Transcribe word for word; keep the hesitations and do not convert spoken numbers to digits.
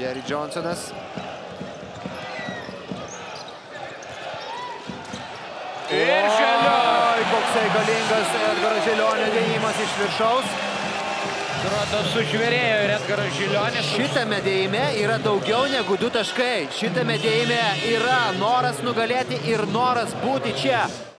Jerry Johnsonas. Ir Želionis. Koksai galingas Edgaro Želionio dėjimas iš viršaus. Atrodo, sužvėrėjo ir Edgaras Želionis. Šitame dėjime yra daugiau negu du taškai. Šitame dėjime yra noras nugalėti ir noras būti čia.